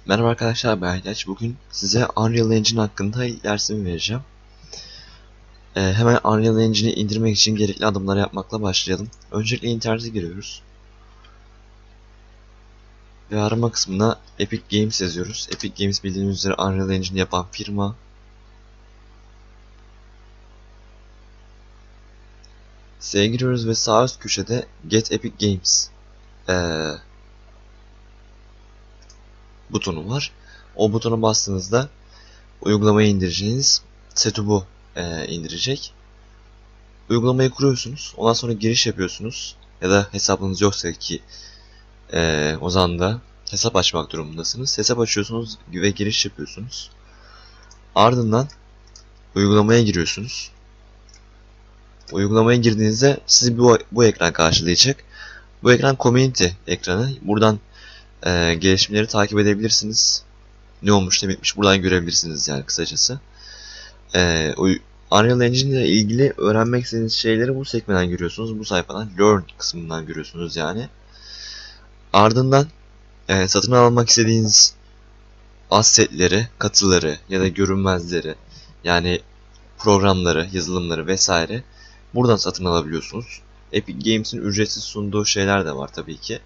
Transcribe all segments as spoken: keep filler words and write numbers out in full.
Merhaba arkadaşlar, ben Aytaç. Bugün size Unreal Engine hakkında ilk dersimi vereceğim. Ee, hemen Unreal Engine'i indirmek için gerekli adımları yapmakla başlayalım. Öncelikle internete giriyoruz. Ve arama kısmına Epic Games yazıyoruz. Epic Games bildiğiniz üzere Unreal Engine yapan firma. Siteye giriyoruz ve sağ üst köşede Get Epic Games ee, butonu var. O butona bastığınızda uygulamayı indireceğiniz Setup'u ee, indirecek. Uygulamayı kuruyorsunuz. Ondan sonra giriş yapıyorsunuz. Ya da hesabınız yoksa ki Ee, o zaman da hesap açmak durumundasınız. Hesap açıyorsunuz ve giriş yapıyorsunuz. Ardından uygulamaya giriyorsunuz. Uygulamaya girdiğinizde sizi bu, bu ekran karşılayacak. Bu ekran Community ekranı. Buradan e, gelişmeleri takip edebilirsiniz. Ne olmuş ne bitmiş buradan görebilirsiniz yani kısacası. E, Unreal Engine ile ilgili öğrenmek istediğiniz şeyleri bu sekmeden görüyorsunuz. Bu sayfadan Learn kısmından görüyorsunuz yani. Ardından e, satın almak istediğiniz assetleri, katıları ya da görünmezleri yani programları, yazılımları vesaire buradan satın alabiliyorsunuz. Epic Games'in ücretsiz sunduğu şeyler de var tabii ki.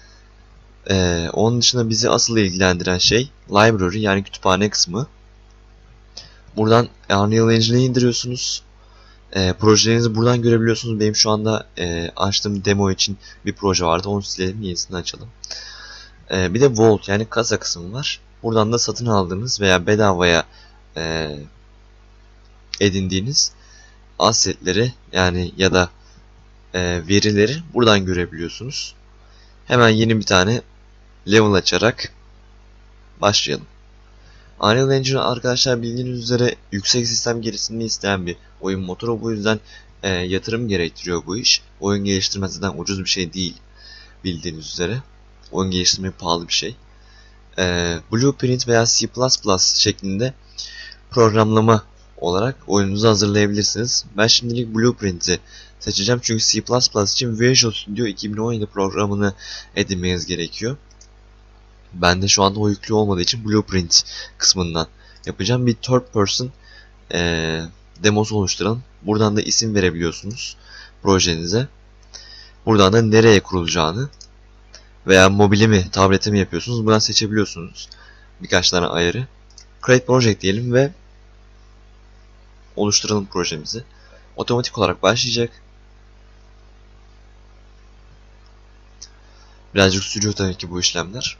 Ee, onun dışında bizi asıl ilgilendiren şey library yani kütüphane kısmı. Buradan Unreal Engine'i indiriyorsunuz. Ee, projelerinizi buradan görebiliyorsunuz. Benim şu anda e, açtığım demo için bir proje vardı. Onu silelim, yenisini açalım. Ee, bir de Vault yani kasa kısmı var. Buradan da satın aldığınız veya bedavaya e, edindiğiniz assetleri yani ya da e, verileri buradan görebiliyorsunuz. Hemen yeni bir tane level açarak başlayalım. Unreal Engine arkadaşlar bildiğiniz üzere yüksek sistem gerisini isteyen bir oyun motoru. Bu yüzden e, yatırım gerektiriyor bu iş. Oyun geliştirmek zaten ucuz bir şey değil bildiğiniz üzere. Oyun geliştirmek pahalı bir şey. E, Blueprint veya C plus plus şeklinde programlama olarak oyununuzu hazırlayabilirsiniz. Ben şimdilik Blueprint'i seçeceğim çünkü C plus plus için Visual Studio iki bin on yedi programını edinmeniz gerekiyor. Ben de şu anda o yüklü olmadığı için Blueprint kısmından yapacağım. Bir third person ee, demosu oluşturalım. Buradan da isim verebiliyorsunuz projenize. Buradan da nereye kurulacağını veya mobile mi, tablete mi yapıyorsunuz buradan seçebiliyorsunuz. Birkaç tane ayarı. Create Project diyelim ve oluşturalım projemizi. Otomatik olarak başlayacak. Birazcık sürüyor tabii ki bu işlemler.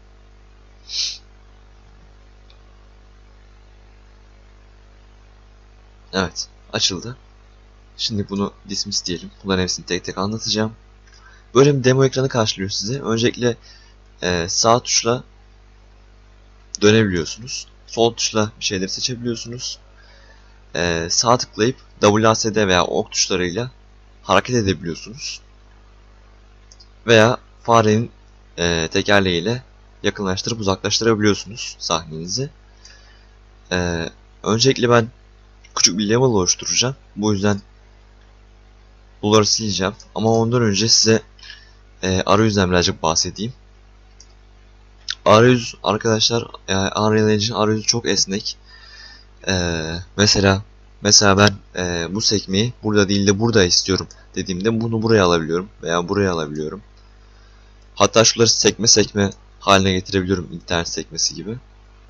Evet, açıldı. Şimdi bunu dismiss diyelim. Bunların hepsini tek tek anlatacağım. Böyle bir demo ekranı karşılıyor sizi. Öncelikle e, sağ tuşla dönebiliyorsunuz. Sol tuşla bir şeyleri seçebiliyorsunuz. E, sağ tıklayıp W A S D veya ok tuşlarıyla hareket edebiliyorsunuz. Veya farenin e, tekerleğiyle yakınlaştırıp uzaklaştırabiliyorsunuz sahnenizi. E, öncelikle ben küçük bir level oluşturacağım. Bu yüzden bunları sileceğim. Ama ondan önce size e, arayüzden birazcık bahsedeyim. Arayüz arkadaşlar, e, Unreal Engine arayüzü çok esnek. E, mesela mesela ben e, bu sekmeyi burada değil de burada istiyorum dediğimde bunu buraya alabiliyorum veya buraya alabiliyorum. Hatta şunları sekme sekme haline getirebiliyorum, internet sekmesi gibi.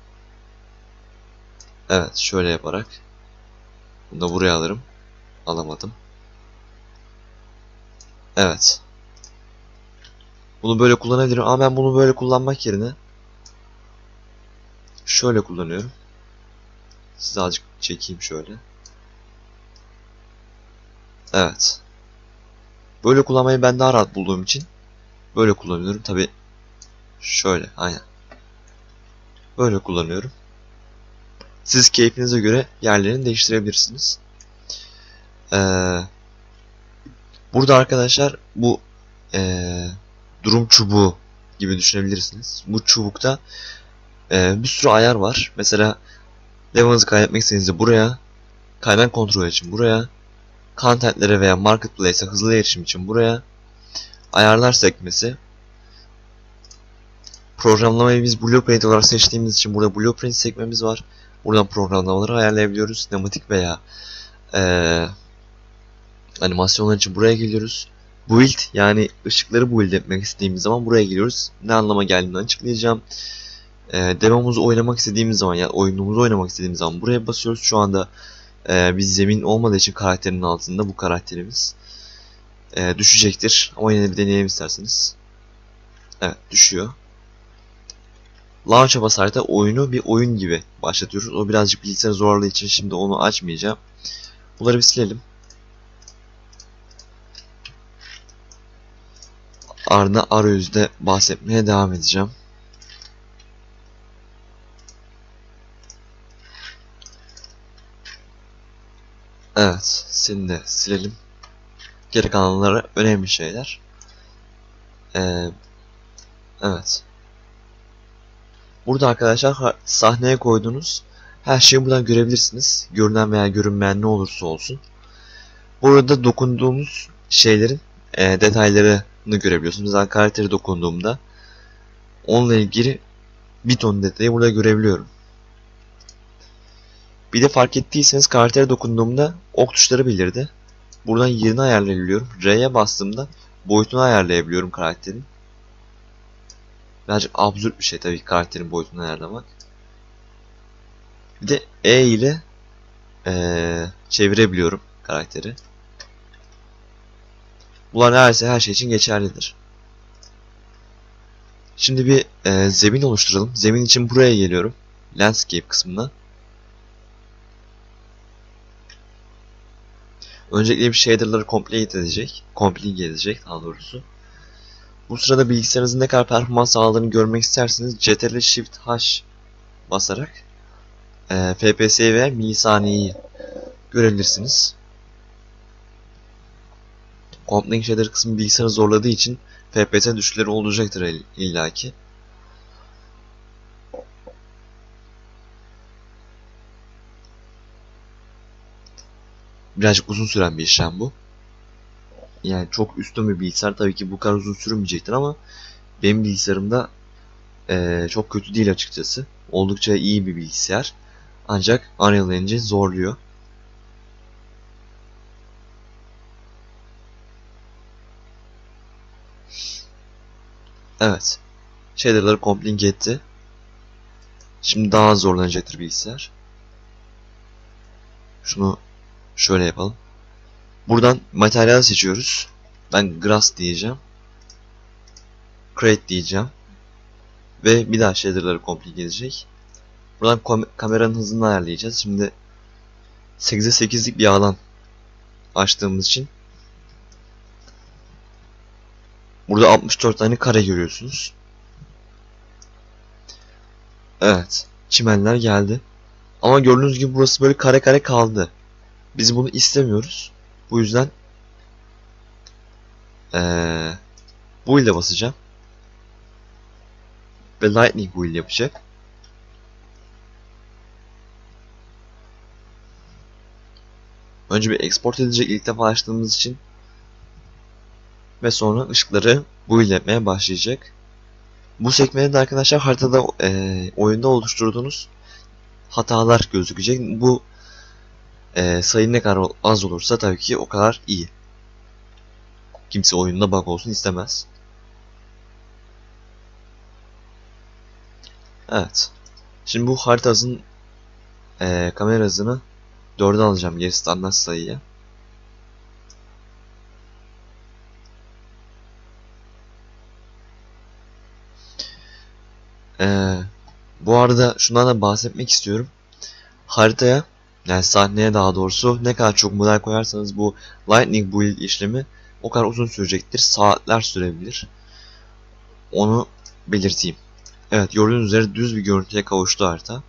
Evet, şöyle yaparak bunu da buraya alırım. Alamadım. Evet. Bunu böyle kullanabilirim ama ben bunu böyle kullanmak yerine şöyle kullanıyorum. Size azıcık çekeyim şöyle. Evet. Böyle kullanmayı ben daha rahat bulduğum için böyle kullanıyorum. Tabi şöyle, aynen. Böyle kullanıyorum. Siz keyfinize göre yerlerini değiştirebilirsiniz. Ee, burada arkadaşlar bu ee, durum çubuğu gibi düşünebilirsiniz. Bu çubukta ee, bir sürü ayar var. Mesela level'ınızı kaydetmek istediğinizde buraya, kaynak kontrol için buraya, contentlere veya marketplace'e hızlı erişim için buraya, ayarlar sekmesi, Programlamayı biz Blueprint olarak seçtiğimiz için burada Blueprint sekmemiz var. Buradan programlamaları ayarlayabiliyoruz. Sinematik veya ee, animasyonlar için buraya geliyoruz. Build, yani ışıkları build etmek istediğimiz zaman buraya geliyoruz. Ne anlama geldiğini açıklayacağım. E, demomuzu oynamak istediğimiz zaman, yani oyunumuzu oynamak istediğimiz zaman buraya basıyoruz. Şu anda e, bir zemin olmadığı için karakterin altında bu karakterimiz e, düşecektir. Ama yine bir deneyelim isterseniz. Evet, düşüyor. Launch'a basarsak da oyunu bir oyun gibi başlatıyoruz. O birazcık bilgisayarı zorladığı için şimdi onu açmayacağım. Bunları bir silelim. Ardından arayüzde bahsetmeye devam edeceğim. Evet, seni de silelim. Geri kalanları önemli şeyler. Ee, evet. Burada arkadaşlar sahneye koyduğunuz her şeyi buradan görebilirsiniz. Görünen veya görünmeyen ne olursa olsun. Burada dokunduğumuz şeylerin e, detaylarını görebiliyorsunuz. Mesela karakteri dokunduğumda onunla ilgili bir ton detayı burada görebiliyorum. Bir de fark ettiyseniz karaktere dokunduğumda ok tuşları belirdi. Buradan yerini ayarlayabiliyorum. R'ye bastığımda boyutunu ayarlayabiliyorum karakterin. Birazcık absürt bir şey tabii karakterin boyutunu ayarlamak. Bir de E ile ee, çevirebiliyorum karakteri. Bunlar neredeyse her şey için geçerlidir. Şimdi bir e, zemin oluşturalım. Zemin için buraya geliyorum. Landscape kısmına. Öncelikle bir shader'ları complete edecek. Complete edecek daha doğrusu. Bu sırada bilgisayarınızın ne kadar performans sağladığını görmek isterseniz Ctrl Shift H basarak e, F P S ve milisaniyeyi görebilirsiniz. Complete shader kısmı bilgisayarı zorladığı için F P S düşüşleri olacaktır illaki. Birazcık uzun süren bir işlem bu. Yani çok üstün bir bilgisayar tabii ki bu kadar uzun sürmeyecektir ama benim bilgisayarımda ee, çok kötü değil açıkçası. Oldukça iyi bir bilgisayar. Ancak Unreal Engine zorluyor. Evet. Shader'ları complete etti. Şimdi daha zorlanacaktır bilgisayar. Şunu şöyle yapalım. Buradan materyal seçiyoruz. Ben Grass diyeceğim. Create diyeceğim. Ve bir daha shader'ları complete edecek. Buradan kameranın hızını ayarlayacağız. Şimdi sekize sekizlik bir alan açtığımız için burada altmış dört tane kare görüyorsunuz. Evet. Çimenler geldi. Ama gördüğünüz gibi burası böyle kare kare kaldı. Biz bunu istemiyoruz. Bu yüzden ee, bu ile basacağım. Ve Lightning build yapacak. Önce bir export edecek ilk defa açtığımız için. Ve sonra ışıkları build etmeye başlayacak. Bu sekmede de arkadaşlar haritada e, oyunda oluşturduğunuz hatalar gözükecek. Bu e, sayı ne kadar az olursa tabii ki o kadar iyi. Kimse oyunda bug olsun istemez. Evet. Şimdi bu haritasının e, kamera hızını dörde alacağım geri standart sayıya. Ee, bu arada şundan da bahsetmek istiyorum. Haritaya, yani sahneye daha doğrusu ne kadar çok model koyarsanız bu Lightning build işlemi o kadar uzun sürecektir. Saatler sürebilir. Onu belirteyim. Evet, gördüğünüz üzere düz bir görüntüye kavuştu harita.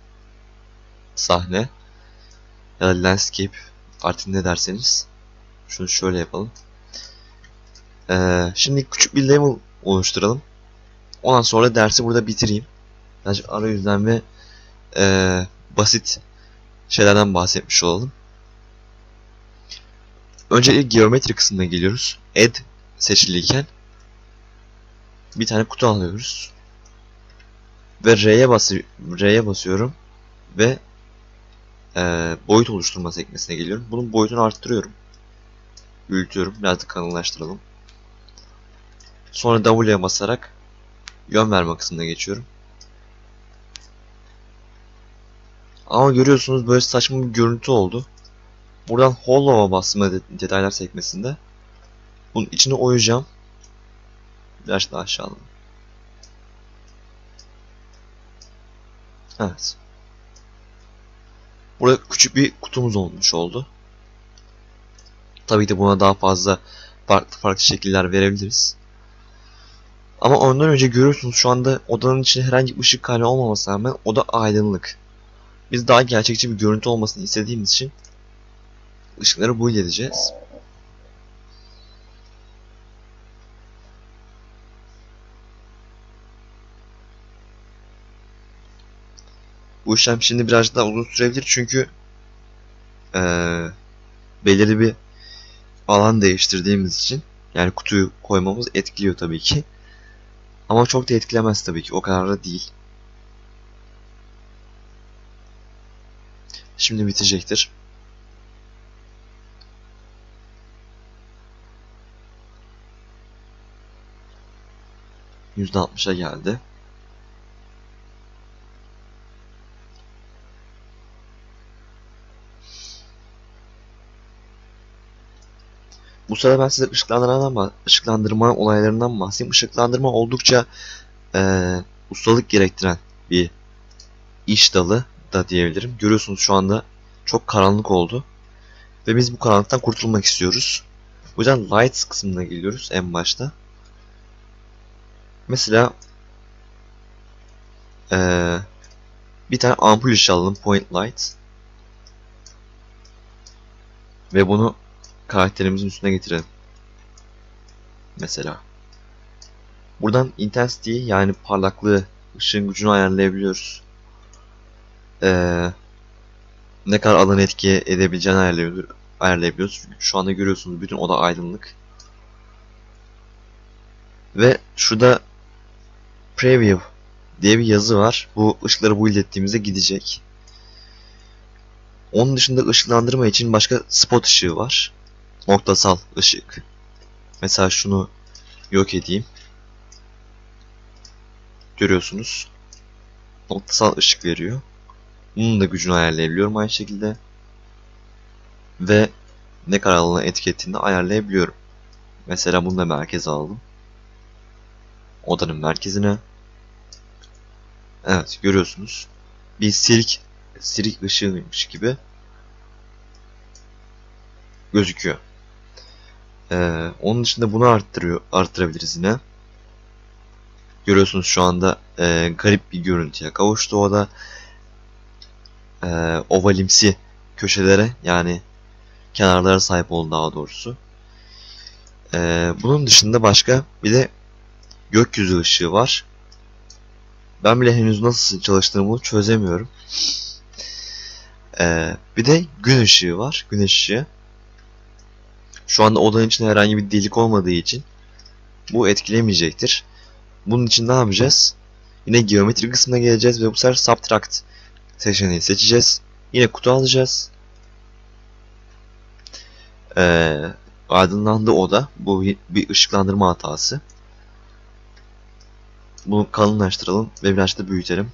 Sahne ya da landscape artık ne derseniz. Şunu şöyle yapalım. Ee, şimdi küçük bir level oluşturalım. Ondan sonra dersi burada bitireyim. Sadece arayüzden ve e, basit şeylerden bahsetmiş olalım. Öncelikle geometri kısmına geliyoruz. Add seçiliyken bir tane kutu alıyoruz. Ve R'ye bas R'ye basıyorum ve e, boyut oluşturma sekmesine geliyorum. Bunun boyutunu arttırıyorum. Büyütüyorum. Biraz da kalınlaştıralım. Sonra W'ye basarak yön verme kısmına geçiyorum. Ama görüyorsunuz böyle saçma bir görüntü oldu. Buradan Hollow'a bastığımda detaylar sekmesinde bunun içine oyacağım. Biraz daha aşağı alalım. Evet. Burada küçük bir kutumuz olmuş oldu. Tabii ki de buna daha fazla farklı farklı şekiller verebiliriz. Ama ondan önce görüyorsunuz şu anda odanın içinde herhangi bir ışık kaynağı olmamasına rağmen oda aydınlık. Biz daha gerçekçi bir görüntü olmasını istediğimiz için ışıkları build edeceğiz. Bu işlem şimdi birazcık daha uzun sürebilir çünkü ee, belirli bir alan değiştirdiğimiz için, yani kutuyu koymamız etkiliyor tabii ki. Ama çok da etkilemez tabii ki, o kadar da değil. Şimdi bitecektir. yüzde altmışa geldi. Bu sırada ben size ışıklandırmadan, ışıklandırma olaylarından bahsedeyim. Işıklandırma oldukça e, ustalık gerektiren bir iş dalı da diyebilirim. Görüyorsunuz şu anda çok karanlık oldu. Ve biz bu karanlıktan kurtulmak istiyoruz. O yüzden lights kısmına geliyoruz en başta. Mesela ee, bir tane ampul ışığı alalım, point light. Ve bunu karakterimizin üstüne getirelim. Mesela. Buradan intensity, yani parlaklığı, ışığın gücünü ayarlayabiliyoruz. Ee, ne kadar alanı etki edebileceğini ayarlayabiliyoruz. Çünkü şu anda görüyorsunuz bütün oda aydınlık. Ve şurada preview diye bir yazı var. Bu ışıkları build ettiğimizde gidecek. Onun dışında ışıklandırma için başka spot ışığı var. Noktasal ışık. Mesela şunu yok edeyim. Görüyorsunuz. Noktasal ışık veriyor. Bunun da gücünü ayarlayabiliyorum aynı şekilde. Ve ne kadar alana etki ettiğini ayarlayabiliyorum. Mesela bunu da merkeze aldım. Odanın merkezine. Evet, görüyorsunuz. Bir silik, silik ışığıymış gibi gözüküyor. Ee, onun dışında bunu arttırıyor, arttırabiliriz yine. Görüyorsunuz şu anda e, garip bir görüntüye kavuştu o da. E, ovalimsi köşelere, yani kenarlara sahip oldu daha doğrusu. E, bunun dışında başka bir de gökyüzü ışığı var. Ben bile henüz nasıl çalıştığını bunu çözemiyorum. E, bir de gün ışığı var. Güneş ışığı. Şu anda odanın içinde herhangi bir delik olmadığı için bu etkilemeyecektir. Bunun için ne yapacağız? Yine geometri kısmına geleceğiz ve bu sefer subtract seçeneği seçeceğiz. Yine kutu alacağız. Ee, aydınlandı oda. Bu bir ışıklandırma hatası. Bunu kalınlaştıralım ve biraz da büyütelim.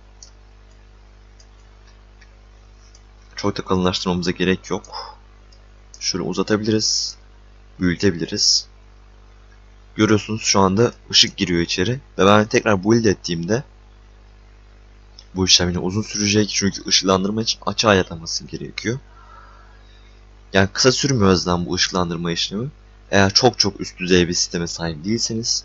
Çok da kalınlaştırmamıza gerek yok. Şunu uzatabiliriz. Büyütebiliriz. Görüyorsunuz şu anda ışık giriyor içeri. Ve ben tekrar build ettiğimde bu işlem yine uzun sürecek. Çünkü ışıklandırma için açı ayarlaması gerekiyor. Yani kısa sürmüyor azından bu ışıklandırma işlemi. Eğer çok çok üst düzey bir sisteme sahip değilseniz.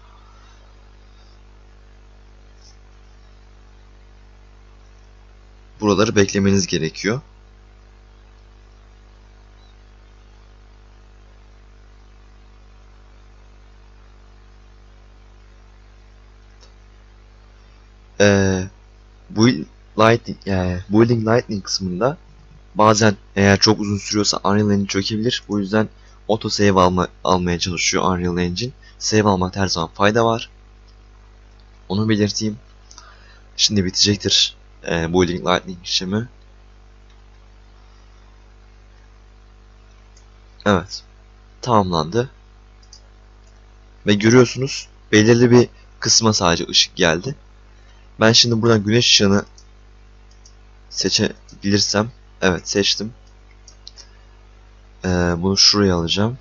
Buraları beklemeniz gerekiyor. Ee, build Lightning, yani Building Lightning kısmında bazen eğer çok uzun sürüyorsa Unreal Engine çökebilir. Bu yüzden auto save alma, almaya çalışıyor Unreal Engine. Save almak her zaman fayda var. Onu belirteyim. Şimdi bitecektir e, Boiling Lightning işlemi. Evet. Tamamlandı. Ve görüyorsunuz belirli bir kısma sadece ışık geldi. Ben şimdi buradan güneş ışığını seçebilirsem. Evet, seçtim. Ee, bunu şuraya alacağım.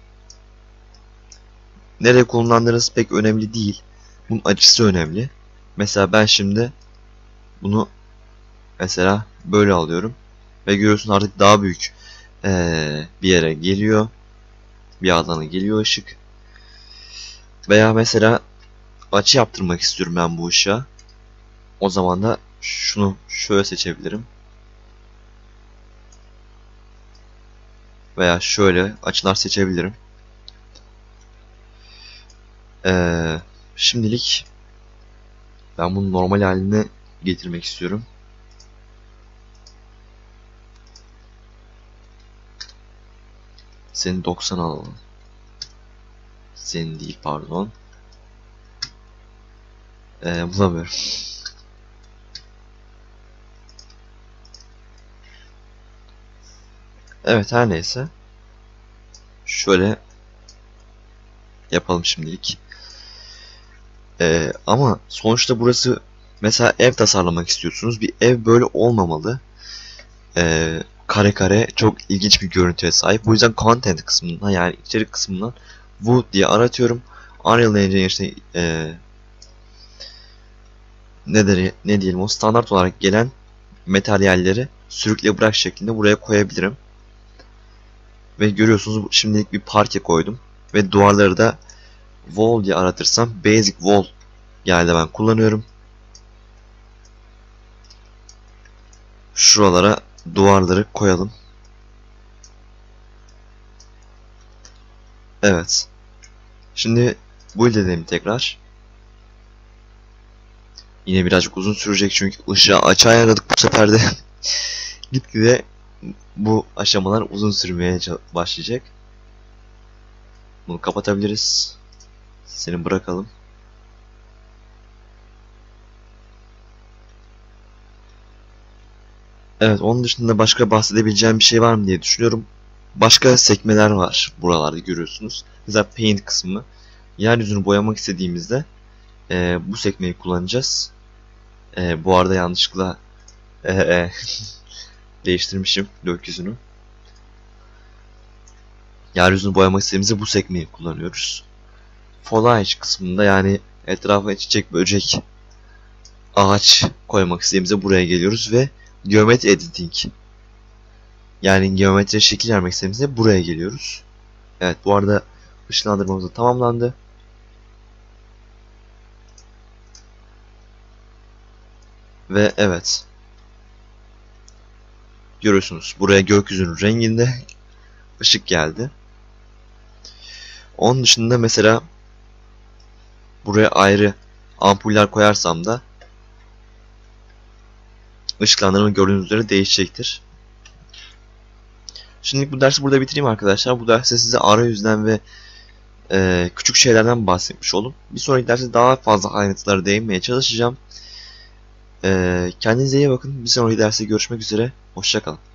Nereye kullandığınız pek önemli değil. Bunun açısı önemli. Mesela ben şimdi bunu mesela böyle alıyorum. Ve görüyorsun artık daha büyük ee, bir yere geliyor. Bir alana geliyor ışık. Veya mesela açı yaptırmak istiyorum ben bu ışığa. O zaman da şunu şöyle seçebilirim. Veya şöyle açılar seçebilirim. Ee, şimdilik ben bunu normal haline getirmek istiyorum. Seni doksan alalım. Senin değil, pardon. Ee, bulamıyorum. Evet, her neyse. Şöyle yapalım şimdilik. Ee, ama sonuçta burası mesela ev tasarlamak istiyorsunuz. Bir ev böyle olmamalı. Ee, kare kare çok ilginç bir görüntüye sahip. Bu yüzden content kısmından, yani içerik kısmından wood diye aratıyorum. Unreal Engine işte e, ne, der, ne diyelim o standart olarak gelen materyalleri sürükle bırak şeklinde buraya koyabilirim. Ve görüyorsunuz şimdilik bir parke koydum. Ve duvarları da wall diye aratırsam basic wall geldi, ben kullanıyorum. Şuralara duvarları koyalım. Evet. Şimdi build edelim tekrar. Yine birazcık uzun sürecek çünkü ışığı açığa ayarladık bu sefer de. Gitgide bu aşamalar uzun sürmeye başlayacak. Bunu kapatabiliriz. Seni bırakalım. Evet, onun dışında başka bahsedebileceğim bir şey var mı diye düşünüyorum. Başka sekmeler var buralarda, görüyorsunuz. Mesela paint kısmı. Yeryüzünü boyamak istediğimizde e, bu sekmeyi kullanacağız. E, bu arada yanlışlıkla e, e, değiştirmişim gökyüzünü. Yeryüzünü boyamak istediğimizde bu sekmeyi kullanıyoruz. Foliage kısmında, yani etrafa çiçek, böcek, ağaç koymak istediğimizde buraya geliyoruz ve geometri editing, yani geometriye şekil vermek istediğimizde buraya geliyoruz. Evet, bu arada ışınlandırmamız da tamamlandı. Ve evet, görüyorsunuz buraya gökyüzünün renginde ışık geldi. Onun dışında mesela buraya ayrı ampuller koyarsam da ışıklandırma gördüğünüz üzere değişecektir. Şimdi bu dersi burada bitireyim arkadaşlar. Bu derste size arayüzden ve e, küçük şeylerden bahsetmiş oldum. Bir sonraki derste daha fazla ayrıntılara değinmeye çalışacağım. E, kendinize iyi bakın. Bir sonraki derste görüşmek üzere. Hoşça kalın.